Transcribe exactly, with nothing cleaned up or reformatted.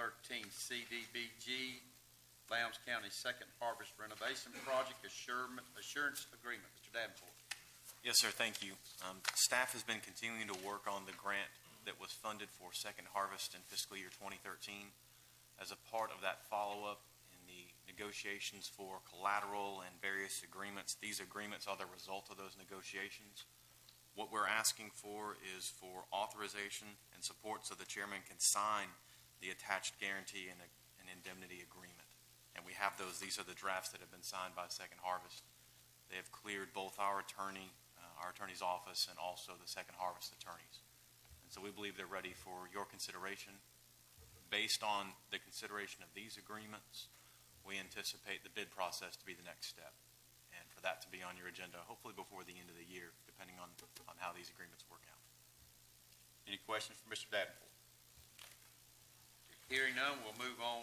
thirteen C D B G, Lowndes County Second Harvest Renovation Project Assurance, Assurance Agreement. Mister Davenport. Yes, sir. Thank you. Um, staff has been continuing to work on the grant that was funded for Second Harvest in fiscal year twenty thirteen. As a part of that follow-up in the negotiations for collateral and various agreements, these agreements are the result of those negotiations. What we're asking for is for authorization and support so the chairman can sign the attached guarantee and a, an indemnity agreement. And we have those. These are the drafts that have been signed by Second Harvest. They have cleared both our attorney, uh, our attorney's office, and also the Second Harvest attorneys. And so we believe they're ready for your consideration. Based on the consideration of these agreements, we anticipate the bid process to be the next step, and for that to be on your agenda, hopefully before the end of the year, depending on, on how these agreements work out. Any questions for Mister Davenport? Hearing none, we'll move on